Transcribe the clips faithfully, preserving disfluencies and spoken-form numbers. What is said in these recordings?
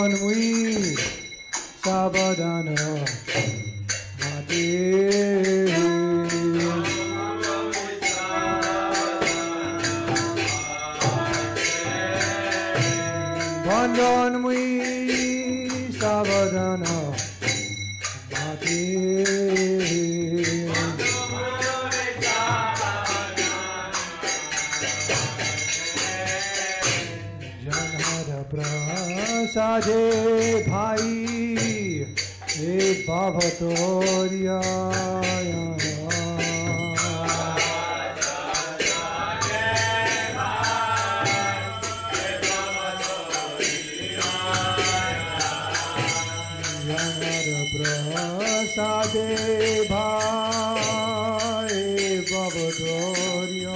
Bhanjanmui Sabadana Mate Bhanjanmui Sabadana Mate Prasade bhai e bhavatorya Prasade bhai e bhavatorya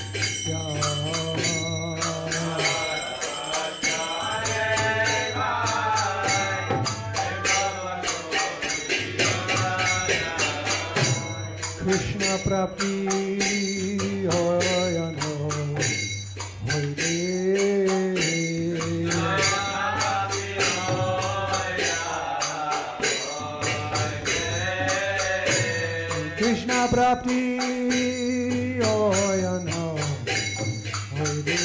Krishna Prapti Hoyano Hoyde Krishna Prapti Hoyano Hoyde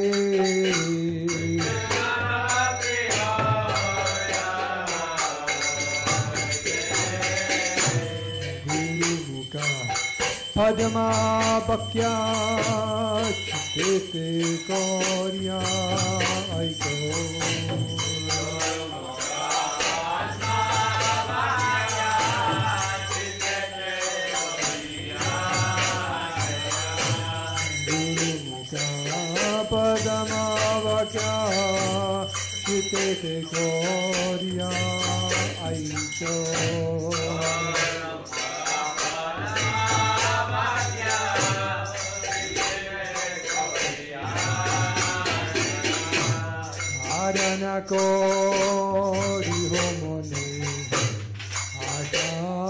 Padma Bhakya Chitete Korya Aiko Guru Mukha Padma Bhakya Chitete Korya Aiko Adana Kori Homone Asha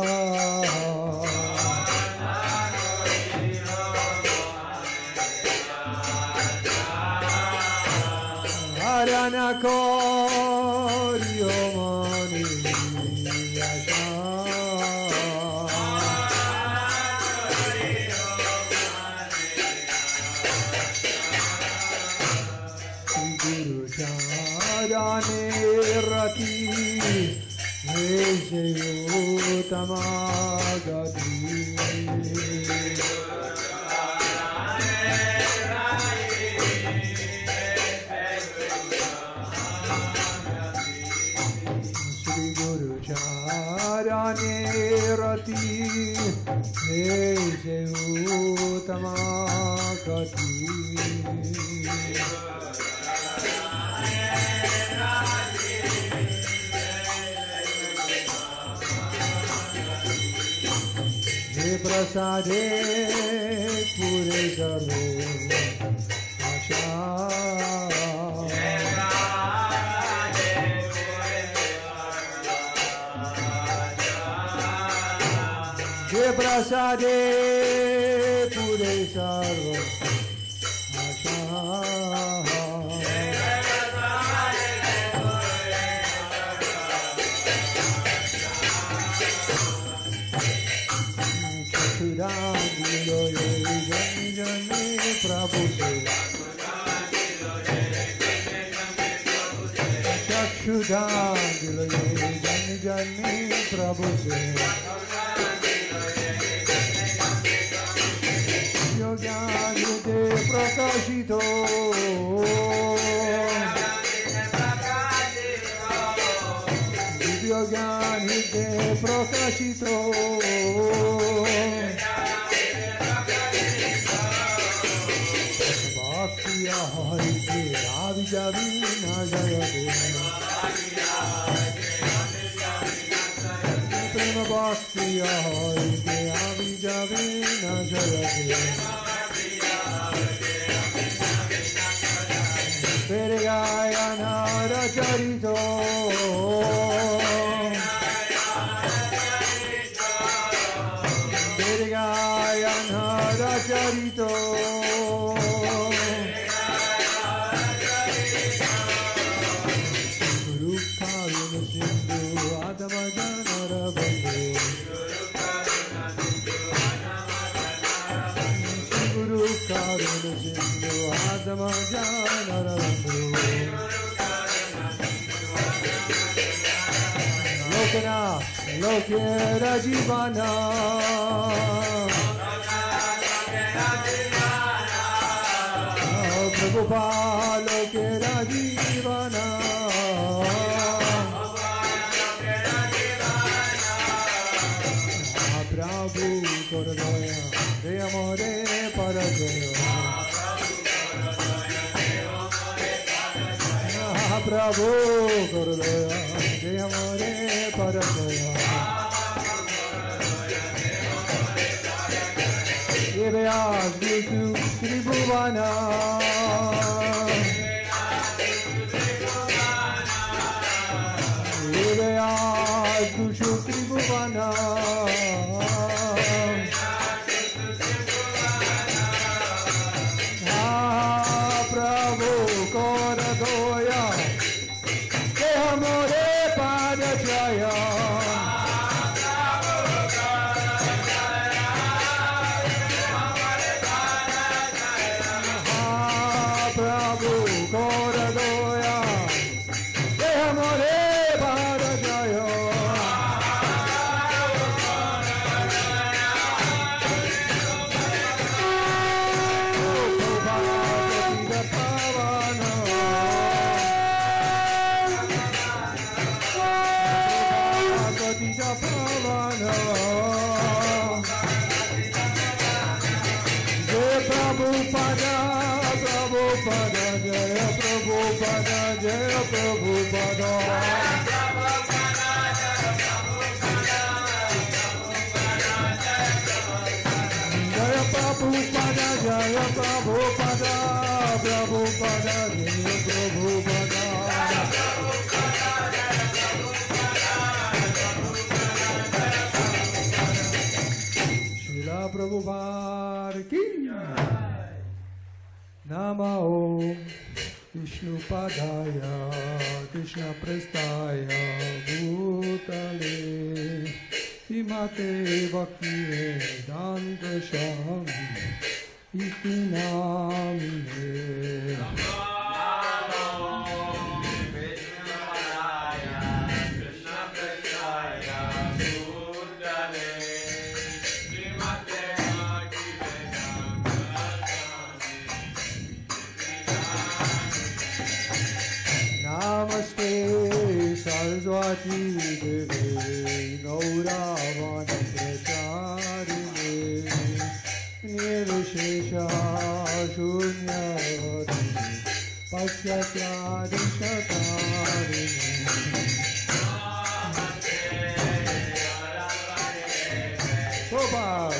Adana Kori Homone Asha Rane Rati Vejayutama Gati Shri Guru Charane Rati Vejayutama Gati Prasade Pure Sarvo Asha Je Prasade Pure Sarvo Asha Chakshudangilo ye jani jani Prabhu se Chakshudangilo ye jani jani Prabhu se Yogyanyute prakashito Yogyanyute prakashito Bhaktiya harite ravi javi na jayate Prema bhaktiya harite ravi javi na jayate Perigayana racharito Perigayana racharito Rupa Sindhu Adama Janarandhu Lokana Lokera Jivana Prabhupada Lokera Jivana Prabhu Korodaya De Amore Parajaya Prabhu Korodaya De Amore Parajaya Yevyas Gushu Tribhuvana Yevyas Gushu Tribhuvana Prabhu Korodaya De Amore Parajaya Prabhu Korodaya De Amore Parajaya Prabhupada, Prabhupada, Jaya Prabhupada, Jaya Prabhupada. Jaya Prabhupada, Jaya Prabhupada, Prabhupada, Jaya Prabhupada. Srila Prabhupada ki Namo Vishnu Padaya Krishna Prestaya Bhutale Himate Bhakti Vedanta Swami Iti Namine Namaste Saraswati Deve Gauravani Pracharine Nirvishesha Shunyavati Pasyatari Shatarine Prabhupada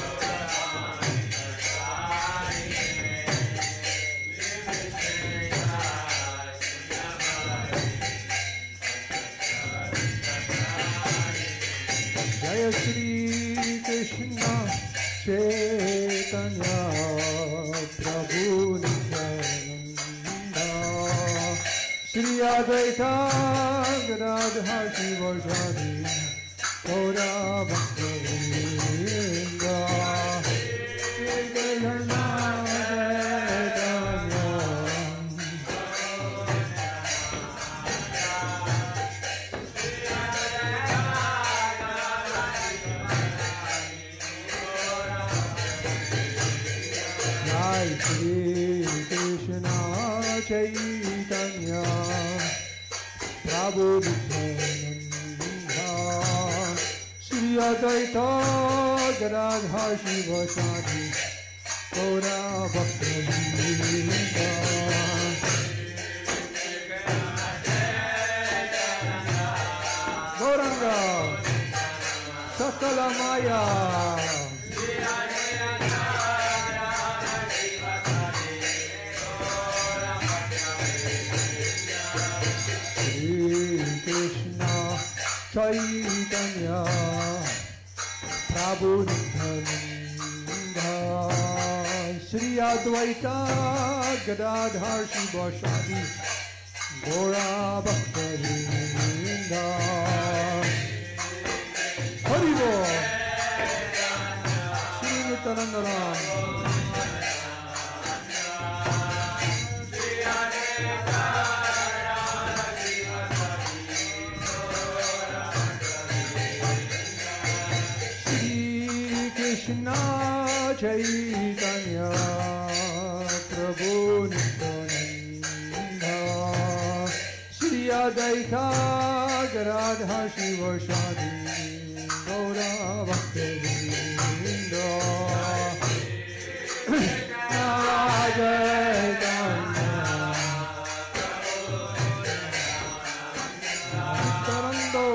Jaya Shri Krishna Chaitanya Prabhu Nityananda Shri Advaita Gadadha Shivajani Gaura Bhakta-vrinda Shri Chaitanya Shri Krishna Chaitanya Prabhu Nityananda Shri Advaita Gadadha Shivajani Gaura Bhakta-vrinda Gauranga Sakala Maya Chaitanya Prabhu Nityananda Shri Advaita Gadadhar Shivasadi Gaura Bhakta-vrinda Hari Bol Shri Nityananda Krishna Chaitanya Prabhu Nityananda Shri Advaita Gadadhar Shiva Shadi Gaura Bhaktivinoda Chaitanya Nityananda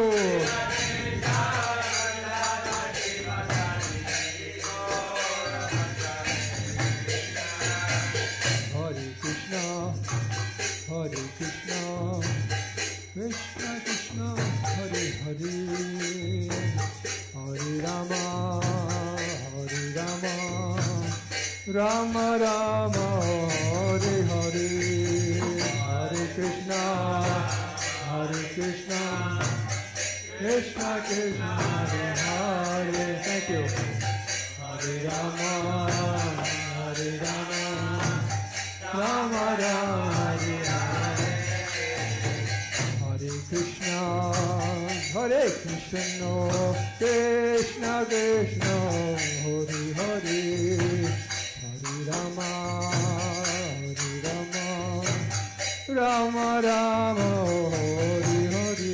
Hare Krishna, Krishna Krishna, Hare Hare, Hare Rama, Hare Rama, Rama Rama, Hare Hare, Hare Krishna, Hare Krishna, Krishna Krishna, Hare Hare. Thank you. Hare Rama, Hare Rama, Rama Rama, Hare Hare. Hare Krishna, Hare Krishna, Krishna Krishna, Hare Hare, Hare Rama, Hare Rama, Rama Rama, Hare Hare.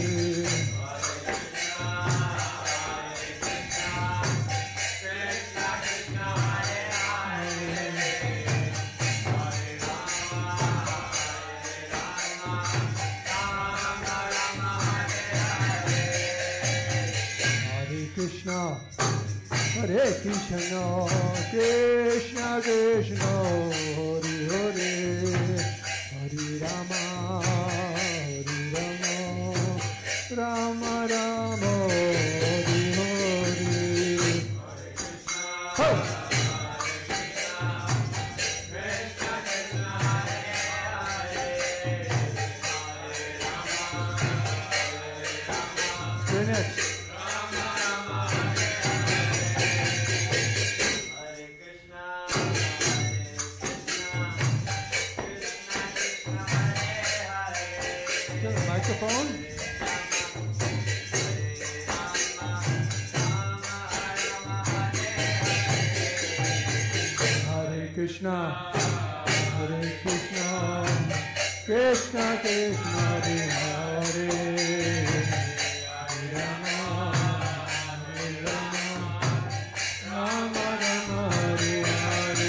Krishna, Hare Krishna, Krishna Krishna, Hare Hare, Hare Rama, Hare Rama, Rama Rama, Hare Hare. Ho! Next. Microphone. Hare Krishna, Hare Krishna, Krishna Krishna, Hare Hare, Hare Rama, Hare Rama, Rama Rama, Hare Hare.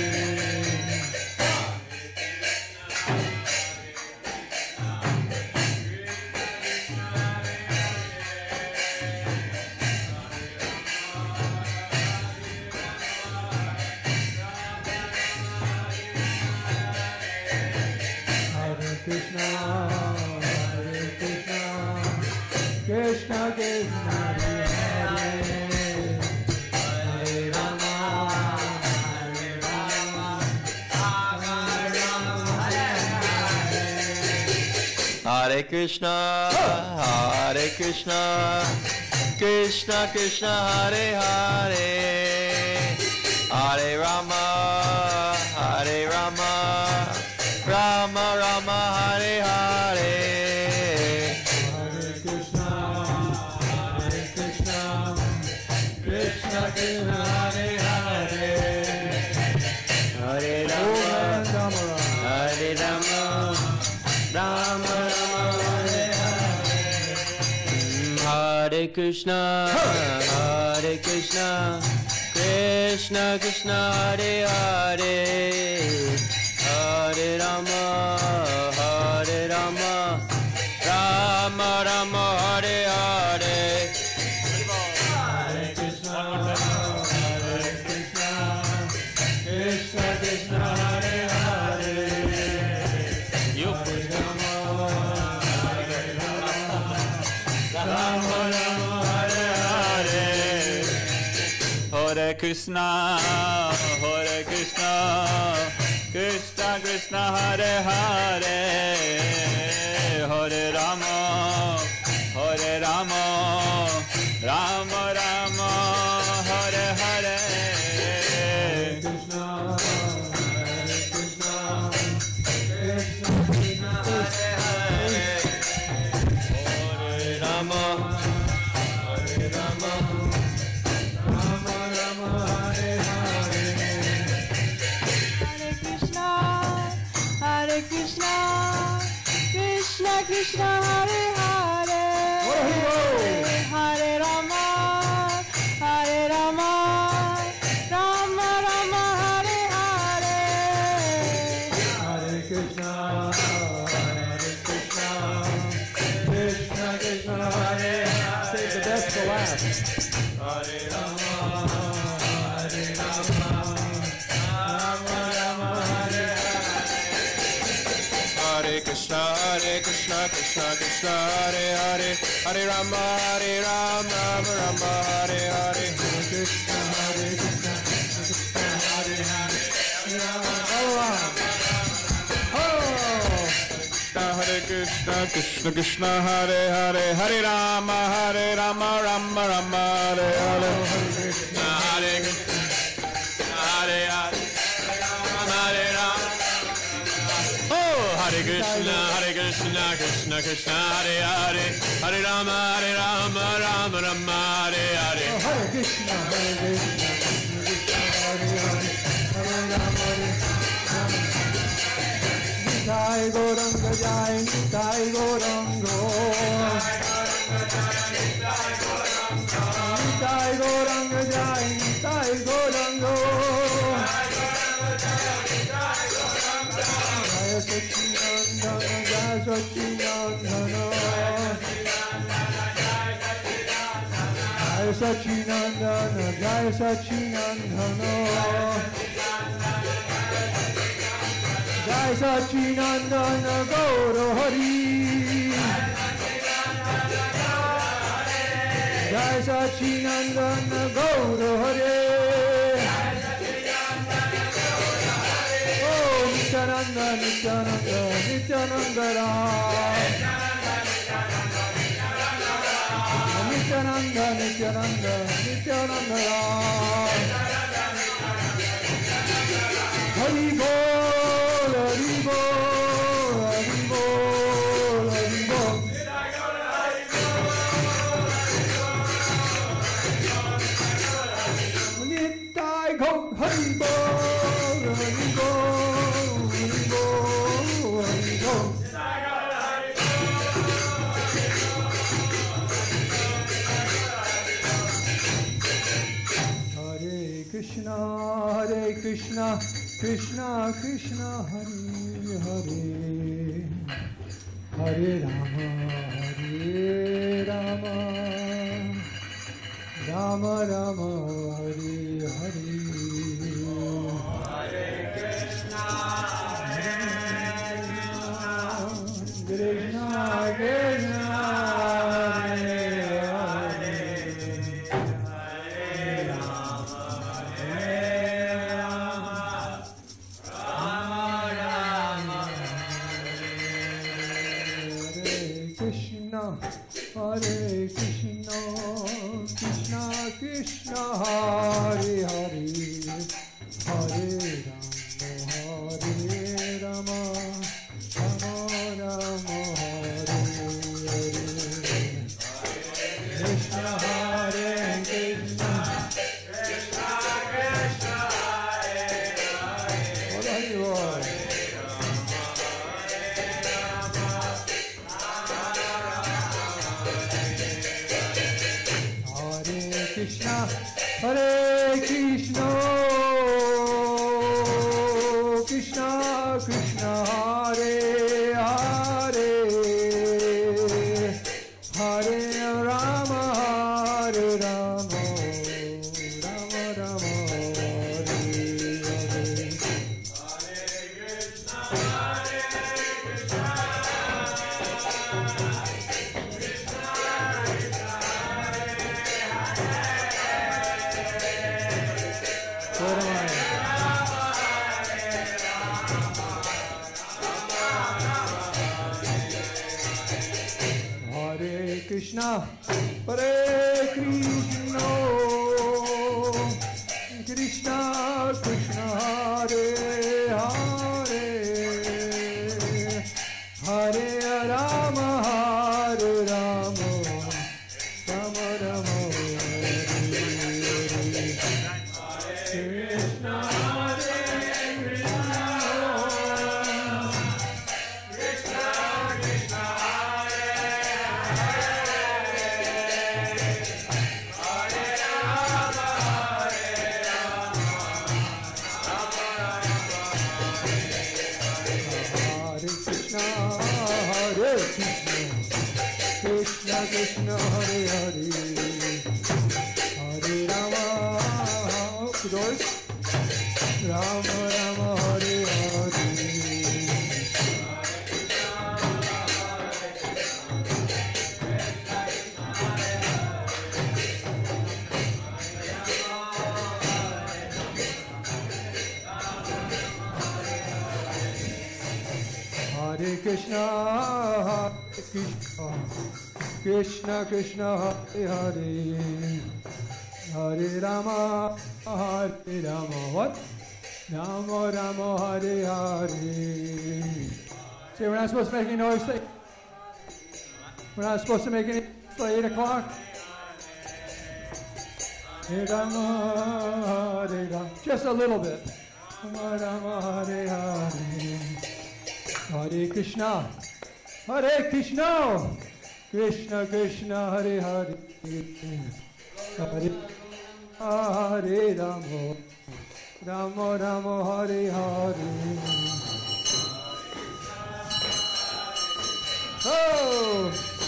Krishna, Hare Krishna, Krishna Krishna, Hare Hare, Hare Rama, Hare Rama, Rama Rama, Hare Hare. Hare Krishna, Hare Krishna, Krishna Krishna, Hare Hare, Hare Rama, Hare Rama, Rama Rama, Hare Hare. Hare Krishna, Hare Krishna, Krishna Krishna, Hare Hare, Hare Rama, Hare Rama, Rama Rama, Hare Hare. Hare Krishna, Hare Krishna, Krishna Krishna, Hare Hare, Hare Rama, Hare Rama, Rama Rama, Hare Hare. Hare Krishna, Hare Krishna, Krishna Krishna, Hare Hare, Hare Rama, Hare Rama, Rama Rama, Hare Hare. Hare Krishna, Hare Krishna, Krishna Krishna, Hare Hare, Hare Rama, Hare Rama, Rama Rama, Hare Hare. Krishna, Hare Krishna, Krishna Krishna, Hare Hare, Hare Rama, Hare Rama, Rama Rama, Hare Krishna, Hare Hare, Hare Rama, Hare Rama, Rama Rama, Hare Hare. Hare Krishna, Hare Krishna, Krishna Krishna, Hare Hare. Save the best for last. Hare Rama, Hare Rama, Rama Rama, Hare Hare. Hare Krishna, Hare Krishna, Krishna Krishna, Hare Hare, Hare Rama, Hare Rama, Rama Rama, Hare Hare. Hare Krishna, Hare Krishna, Krishna Hare Hare, Rama Rama. Hare Krishna, Krishna Krishna, Hare Hare, Hare Rama, Hare Rama, Rama Rama, Hare Hare. Hare Krishna, Hare Krishna, Hare Hare, Hare Rama. Oh, Hare Krishna, Hare Krishna, Krishna Krishna, Hare Hare, Hare Rama, Hare Rama, Rama Rama, Hare Hare. Hare Krishna, Hare Krishna, Krishna Hare Hare, Hare Rama, Hare Rama. Nitai Gauranga Jai, Nitai Gauranga. Nitai Gauranga Jai, Nitai Gauranga. Jai Sachinandana, Jai Sachinandana. Jai Sachinandana, Jai Sachinandana. Jai Sachinandana Gaura Hari. Jai Sachinandana Gaura Hari. Oh Nityananda, Nityananda, Nityananda Ram. Nityananda, Nityananda, Nityananda Ram. Hari Bol, Hari Bol, Hari Bol, Hari Bol. Nitai Gaur, Hari Bol, Hari Bol, Hari Bol, Hari Bol. Hare Krishna, Hare Krishna, Krishna Krishna, Hare Hare, Hare Rama, Hare Rama, Rama Rama, Hare Hare. Hare Krishna, Krishna Krishna, Hare Hare. Hare Krishna, Krishna Krishna, Hare Hare, Hare Rama, Hare Rama, Rama Rama, Hare Hare. Krishna Hare Krishna, Krishna Krishna, Hare Hare. Krishna, Hare Krishna, Krishna Krishna, Hare Hare, Hare Rama, Hare Rama, Rama Rama, Hare Hare. Krishna, Hare Krishna, Krishna Krishna, Hare Hare, Hare Rama, Hare Rama, Rama Rama, Hare Hare. Krishna Hare Krishna, Krishna Krishna, Rama Rama Hare Hare. Hare Krishna, Hare Krishna, Krishna Krishna, Hare Hare, Hare Rama, Hare Rama, what? Rama Rama, Hare Hare. See, we're not supposed to make any noise. We're not supposed to make any noise till eight o'clock. Hare Rama, Hare Rama, just a little bit. Rama Rama, Hare Hare. Hare Krishna, Hare Krishna, Krishna Krishna, Hare Hare, Hare Hare Rama, Rama Rama, Hare Hare. Oh!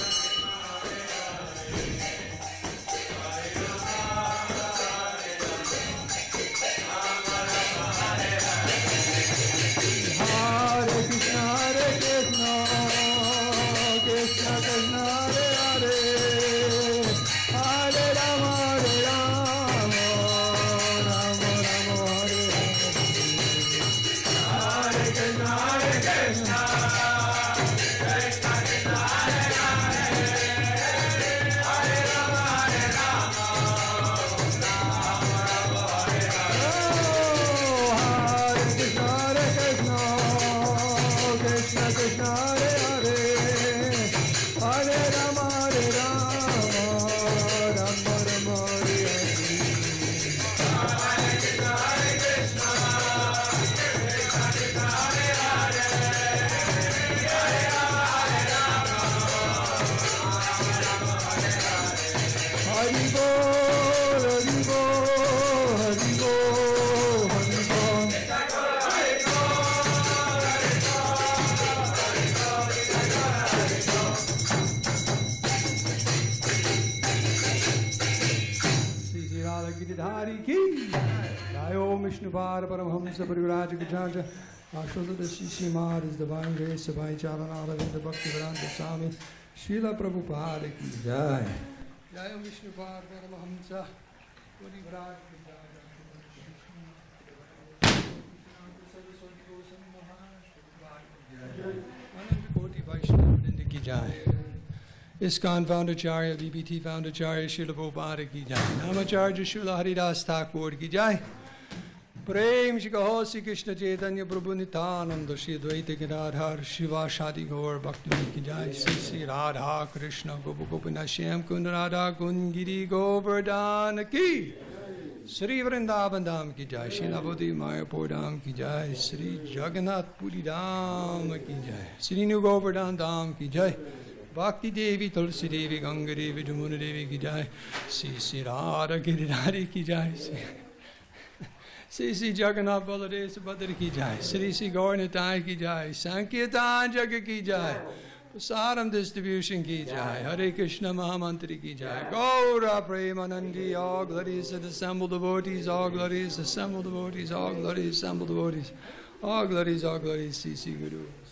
Paramhamsa Parivraja Gajaja Ashoda Sisi Mad is divine grace of Charanara in the Bhakti Vedanta Swami Srila Prabhupada ki Jai. Jai Om Vishnu Pad Paramhamsa Parivraja Gajaja ki Jai. ISKCON Foundercharya, V B T Foundercharya, Srila Prabhupada ki Jai. Namacharya Srila Haridas Thakur ki Jai. Prem Shri Kahosi Krishna Chaitanya Prabhu Nityananda Shri Advaita Gadadhar Shiva Shadi Gaur Bhakti Ki Jai Sri Sri Radha Krishna Gopa Gopinath Shyam Kund Radha Kund Giri Govardhana Ki Sri Vrindavan Dham Ki Jai Sri Navadip Mayapur Dham Ki Jai Sri Jagannath Puri Dham Ki Jai Sri New Govardhan Dham Ki Jai Bhakti Devi Tulsi Devi Ganga Devi Jamuna Devi Ki Jai Sri Sri Radha Giridhari Ki Jai Sri Sri Jagannath Baladev Subhadra Ki Jai, Sri Sri Gaur Nitai Ki Jai, Sankirtan Jaga Ki Jai, Prasadam Distribution Ki Jai, Hare Krishna Mahamantri Ki Jai, Gaura Premanandi, all glories to the assembled devotees, all glories, assembled devotees, all glories, assembled devotees, all glories, all glories, Sri Sri Guru.